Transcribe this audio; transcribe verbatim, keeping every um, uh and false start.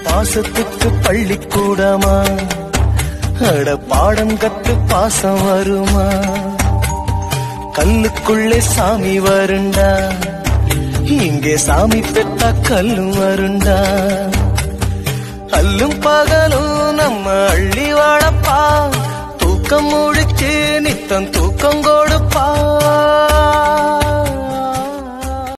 பாசத்துக்கு பள்ளிக்கூடமா, அட பாடம் கத்து பாசம் வருமா? கல்லுக்குள்ளே சாமி வருண்டா, இங்கே சாமி பெத்தா கல்லும் வருண்டா. அல்லும் பகலும் நம்ம அள்ளி வாழப்பா, தூக்கம் முடிச்சு நித்தம் தூக்கம் கொடுப்பா.